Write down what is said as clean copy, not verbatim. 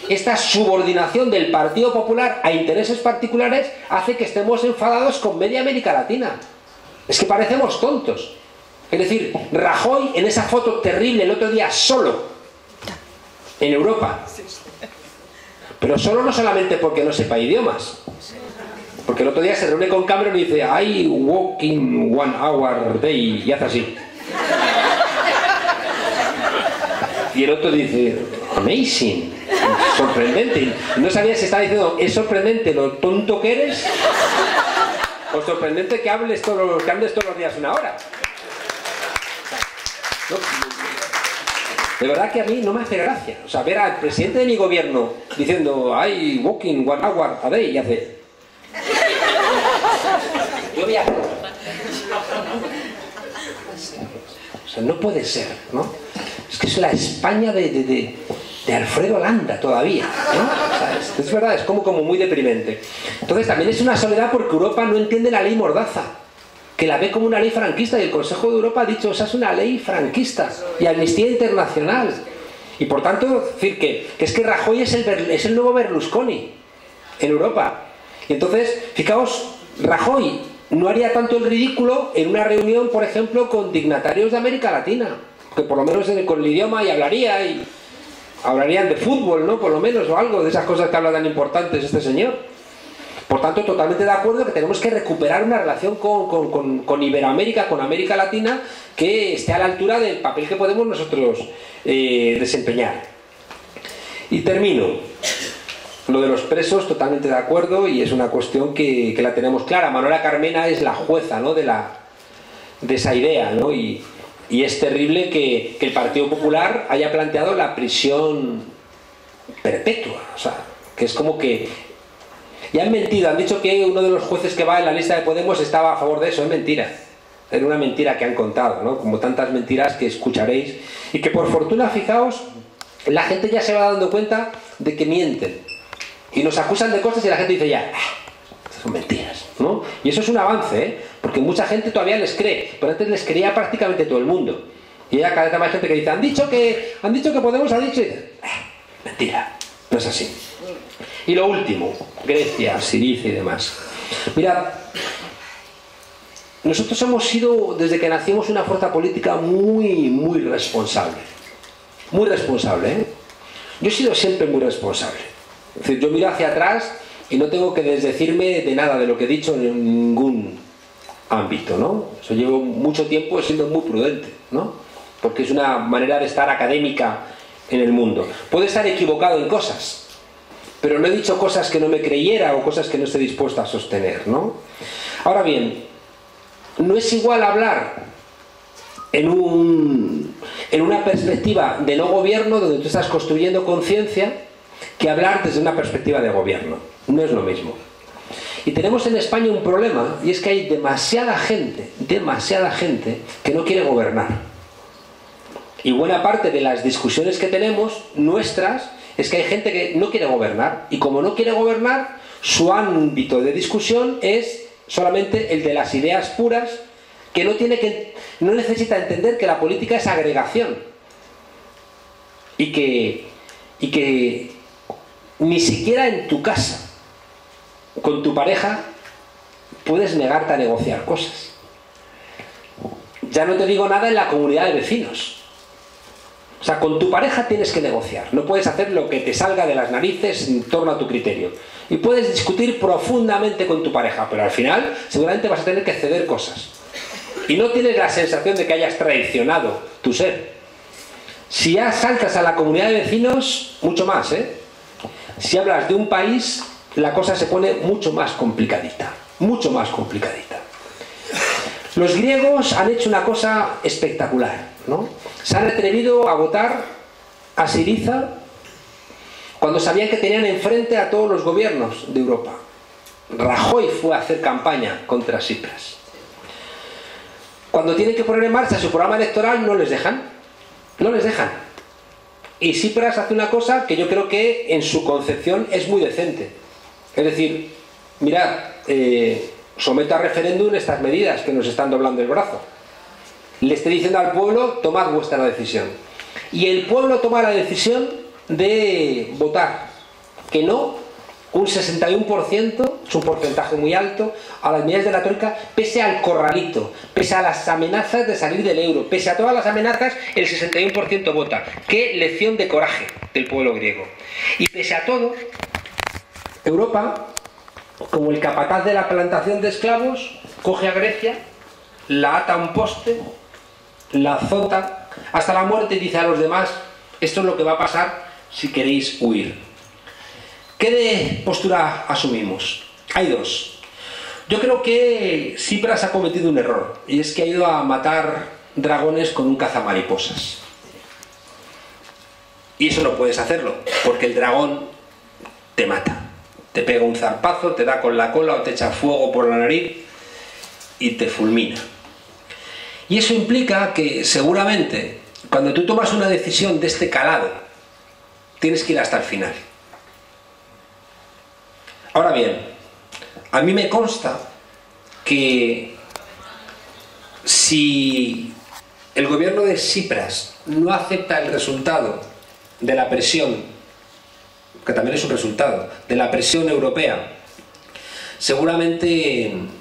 esta subordinación del Partido Popular a intereses particulares hace que estemos enfadados con media América Latina. Es que parecemos tontos. Es decir, Rajoy en esa foto terrible el otro día solo en Europa. Pero solo no solamente porque no sepa idiomas. Porque el otro día se reúne con Cameron y dice I walk in 1 hour day y hace así. Y el otro dice amazing, sorprendente. No sabía si estaba diciendo es sorprendente lo tonto que eres o sorprendente que hables todos los días 1 hora. No, de verdad que a mí no me hace gracia. O sea, ver al presidente de mi gobierno diciendo I walk in 1 hour a day y hace yo voy a... O sea, no puede ser, ¿no? Es que es la España de Alfredo Landa todavía, ¿no? O sea, es verdad, es como muy deprimente. Entonces también es una soledad porque Europa no entiende la ley Mordaza, que la ve como una ley franquista, y el Consejo de Europa ha dicho, o sea, es una ley franquista, y Amnistía Internacional. Y por tanto, decir que es que Rajoy es el nuevo Berlusconi en Europa. Y entonces, fijaos, Rajoy no haría tanto el ridículo en una reunión, por ejemplo, con dignatarios de América Latina, que por lo menos con el idioma y hablarían de fútbol, ¿no? Por lo menos, o algo de esas cosas que habla tan importantes este señor. Por tanto, totalmente de acuerdo que tenemos que recuperar una relación con Iberoamérica, con América Latina, que esté a la altura del papel que podemos nosotros desempeñar. Y termino. Lo de los presos, totalmente de acuerdo, y es una cuestión que la tenemos clara. Manuela Carmena es la jueza, ¿no? de esa idea, ¿no? Y es terrible que el Partido Popular haya planteado la prisión perpetua. O sea, que es como que... Y han mentido, han dicho que uno de los jueces que va en la lista de Podemos estaba a favor de eso. Es mentira. Era una mentira que han contado, ¿no? Como tantas mentiras que escucharéis. Y que por fortuna, fijaos, la gente ya se va dando cuenta de que mienten. Y nos acusan de cosas y la gente dice ya, son mentiras, ¿no? Y eso es un avance, ¿eh? Porque mucha gente todavía les cree, pero antes les creía prácticamente todo el mundo. Y ya cada vez más gente que dice, han dicho que Podemos ha dicho, y dicen, mentira, no es así. Y lo último, Grecia, Siriza y demás. Mirad, nosotros hemos sido, desde que nacimos, una fuerza política muy responsable. Muy responsable, ¿eh? Yo he sido siempre muy responsable. Es decir, yo miro hacia atrás y no tengo que desdecirme de nada de lo que he dicho en ningún ámbito, ¿no? Yo llevo mucho tiempo siendo muy prudente, ¿no? Porque es una manera de estar académica en el mundo. Puedo estar equivocado en cosas, pero no he dicho cosas que no me creyera o cosas que no esté dispuesto a sostener, ¿no? Ahora bien, no es igual hablar en una perspectiva de no gobierno, donde tú estás construyendo conciencia, que hablar desde una perspectiva de gobierno. No es lo mismo. Y tenemos en España un problema, y es que hay demasiada gente que no quiere gobernar. Y buena parte de las discusiones que tenemos, nuestras, es que hay gente que no quiere gobernar. Y como no quiere gobernar, su ámbito de discusión es solamente el de las ideas puras, que no necesita entender que la política es agregación. Y que ni siquiera en tu casa, con tu pareja, puedes negarte a negociar cosas. Ya no te digo nada en la comunidad de vecinos. O sea, con tu pareja tienes que negociar. No puedes hacer lo que te salga de las narices en torno a tu criterio. Y puedes discutir profundamente con tu pareja, pero al final seguramente vas a tener que ceder cosas. Y no tienes la sensación de que hayas traicionado tu ser. Si ya saltas a la comunidad de vecinos, mucho más, ¿eh? Si hablas de un país, la cosa se pone mucho más complicadita. Mucho más complicadita. Los griegos han hecho una cosa espectacular, ¿no? Se han atrevido a votar a Siriza cuando sabían que tenían enfrente a todos los gobiernos de Europa. Rajoy fue a hacer campaña contra Tsipras. Cuando tienen que poner en marcha su programa electoral, no les dejan. No les dejan. Y Tsipras hace una cosa que yo creo que en su concepción es muy decente. Es decir, mirad, someto a referéndum estas medidas que nos están doblando el brazo. Le estoy diciendo al pueblo, tomad vuestra decisión. Y el pueblo toma la decisión de votar que no, un 61%, es un porcentaje muy alto, a las medidas de la Troika, pese al corralito, pese a las amenazas de salir del euro, pese a todas las amenazas, el 61% vota. ¡Qué lección de coraje del pueblo griego! Y pese a todo, Europa, como el capataz de la plantación de esclavos, coge a Grecia, la ata a un poste, la azota hasta la muerte y dice a los demás: esto es lo que va a pasar si queréis huir. ¿Qué postura asumimos? Hay dos. Yo creo que Tsipras ha cometido un error, y es que ha ido a matar dragones con un cazamariposas. Y eso no puedes hacerlo, porque el dragón te mata. Te pega un zarpazo, te da con la cola o te echa fuego por la nariz y te fulmina. Y eso implica que seguramente cuando tú tomas una decisión de este calado, tienes que ir hasta el final. Ahora bien, a mí me consta que si el gobierno de Tsipras no acepta el resultado de la presión, que también es un resultado, de la presión europea, seguramente